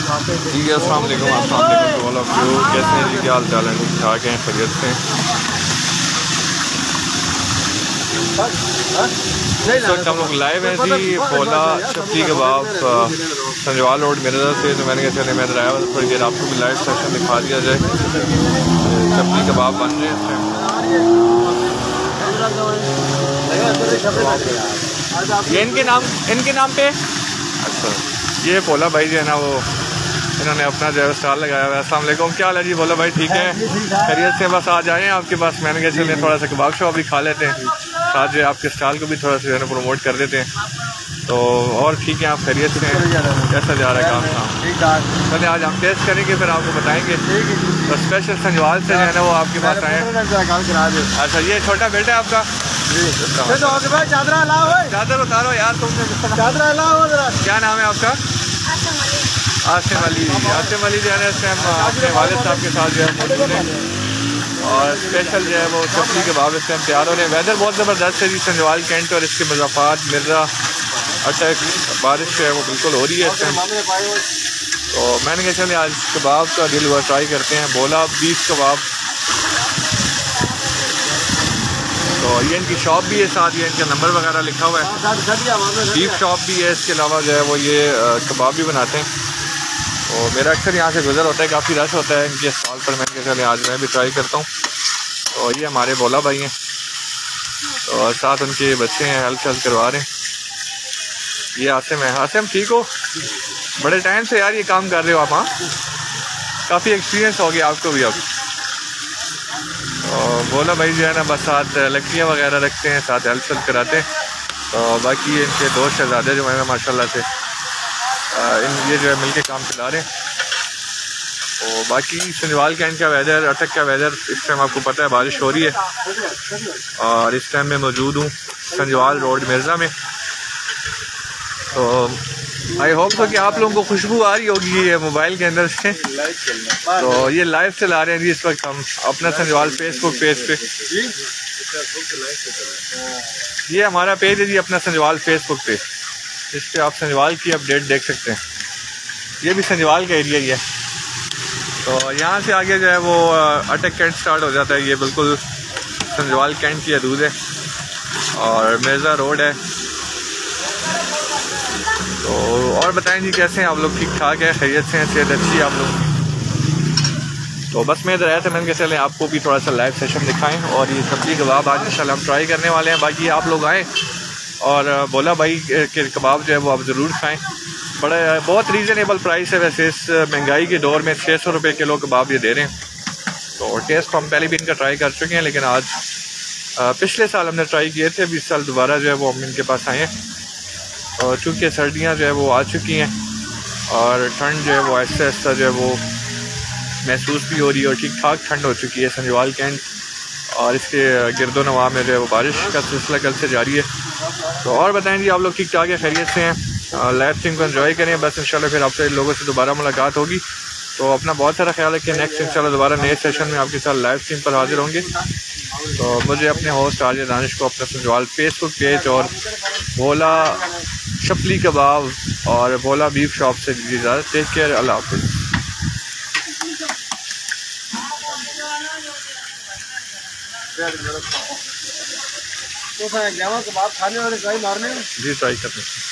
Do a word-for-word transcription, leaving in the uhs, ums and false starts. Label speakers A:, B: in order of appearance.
A: जी अस्सलाम वालेकुम, अस्सलाम वालेकुम ऑल ऑफ यू। कैसे हैं जी, क्या हाल चाल है? ठीक ठाक हैं, खैरियत से। इस वक्त हम लोग लाइव हैं जी पोला शफली कबाब संजवाल रोड मिर्ज़ा से। तो मैंने कहा चले मैं आया थोड़ी देर आपको भी लाइव सेशन दिखा दिया जाए। शफली कबाब बन रहे हैं इस टाइम। ये इनके नाम इनके नाम पे अच्छा, ये पोला भाई जो है ना वो इन्होंने अपना जो है स्टॉल लगाया हुआ है। अस्सलाम वालेकुम, क्या हाल है जी? बोला भाई ठीक है, खैरियत से। बस आज आए हैं आपके पास, मैंने कहा चलिए थोड़ा सा कबाब शबाब भी खा लेते हैं, साथ जो है आपके स्टॉल को भी थोड़ा सा जो है ना प्रमोट कर देते हैं। तो और ठीक है, आप खैरियत से हैं? कैसा जा रहा है काम शाम? चलिए आज हम टेस्ट करेंगे, फिर आपको बताएंगे। तो स्पेशल संजवाल से जो है ना वो आपके पास आए हैं। अच्छा, ये छोटा बेटा है आपका? चादर उतारो यार तुमने। क्या नाम है आपका? आसिम अली। आसिम अली जो है ना इस टाइम अपने वालिद साहब के साथ जो है मौजूद है और स्पेशल जो है वो शफली कबाब इस टाइम तैयार हो रहे हैं। वेदर बहुत ज़बरदस्त है जी संजवाल कैंट और इसके मज़ाफ़ात मिर्ज़ा अटक बारिश जो है वो बिल्कुल हो रही है इस टाइम। तो मैंने कहा चले आज कबाब का दिल हुआ ट्राई करते हैं, बोला बीफ कबाब। तो ये इनकी शॉप भी है, साथ ये इनका नंबर वगैरह लिखा हुआ है। बीफ शॉप भी है, इसके अलावा जो है वो ये कबाब भी बनाते हैं। तो मेरा अक्सर यहाँ से गुजर होता है, काफ़ी रश होता है इनके स्टॉल पर। मैंने कहा चले आज मैं भी ट्राई करता हूँ। तो ये हमारे बोला भाई हैं, तो साथ उनके बच्चे हैं, हेल्प हेल्प करवा रहे हैं। ये आसिम है। आसिम ठीक हो? बड़े टाइम से यार ये काम कर रहे हो आप? हाँ, काफ़ी एक्सपीरियंस हो गया आपको भी अब। और बोला भाई जो है ना बस साथ लकड़ियाँ वगैरह रखते हैं, साथ हेल्प हेल्प कराते हैं। तो बाकी ये इनके दो शहजादे जो हैं माशाल्लाह से इन ये जो है मिलके काम चला रहे हैं। तो बाकी संजवाल कैंट का वेदर, अटक का वेदर इस टाइम आपको पता है बारिश हो रही है और इस टाइम मैं मौजूद हूँ संजवाल रोड मिर्ज़ा में। तो आई होप तो कि आप लोगों को खुशबू आ रही होगी ये मोबाइल के अंदर से। तो ये लाइव चला रहे हैं जी इस वक्त हम अपना संजवाल फेसबुक पेज पे। ये हमारा पेज है जी अपना संजवाल फेसबुक पे, इस पर आप संजवाल की अपडेट देख सकते हैं। ये भी संजवाल का एरिया ही है। तो यहाँ से आगे जो है वो अटक कैंट स्टार्ट हो जाता है। ये बिल्कुल संजवाल कैंट की हदूद है और मिर्ज़ा रोड है। तो और बताएं जी कैसे हैं आप लोग? ठीक ठाक है, खैरियत से हैं, सेहत अच्छी है आप लोग? तो बस मैं इधर आया था, मैंने कहा चले आपको भी थोड़ा सा लाइव सेशन दिखाएं। और ये शफली कबाब आज इंशाल्लाह हम ट्राई करने वाले हैं। बाकी आप लोग आएँ और बोला भाई के कबाब जो है वो आप ज़रूर खाएं। बड़ा बहुत रीज़नेबल प्राइस है वैसे, इस महंगाई के दौर में छः सौ रुपये किलो कबाब ये दे रहे हैं। तो टेस्ट हम पहले भी इनका ट्राई कर चुके हैं, लेकिन आज आ, पिछले साल हमने ट्राई किए थे, अभी इस साल दोबारा जो है वो हम इनके पास आए हैं। और चूँकि सर्दियाँ जो है वो आ चुकी हैं और ठंड जो है वो आहिस्ता आहिस्ता जो है वो महसूस भी हो रही है और ठीक ठाक ठंड हो चुकी है संजवाल कैंट और इसके गिरदो नवा में जो है वो बारिश का सिलसिला कल से जारी है। तो और बताएं जी आप लोग ठीक ठाक है, खैरियत से हैं? लाइव स्ट्रीम को एंजॉय करें। बस इंशाल्लाह फिर आपसे लोगों से दोबारा मुलाकात होगी। तो अपना बहुत सारा ख्याल रखें। नेक्स्ट इंशाल्लाह दोबारा नए सेशन में आपके साथ लाइव स्ट्रीम पर हाजिर होंगे। तो मुझे अपने होस्ट आर्य दानिश को अपना संजवाल फेसबुक पेज और बोला शफली कबाब और बोला बीफ शॉप से दीजिए इजाज़त। टेक केयर, अल्लाह हाफिज़।
B: तो कबाब खाने वाले ट्राई मारने जी
A: ट्राई करते हैं।